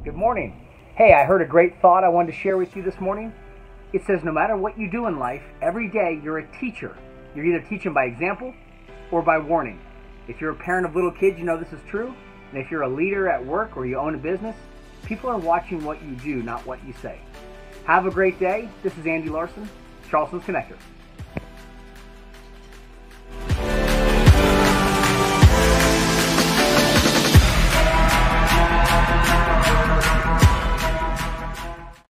Good morning. Hey, I heard a great thought I wanted to share with you this morning. It says no matter what you do in life, every day you're a teacher. You're either teaching by example or by warning. If you're a parent of little kids, you know this is true. And if you're a leader at work or you own a business, people are watching what you do, not what you say. Have a great day. This is Andy Larson, Charleston's Connector.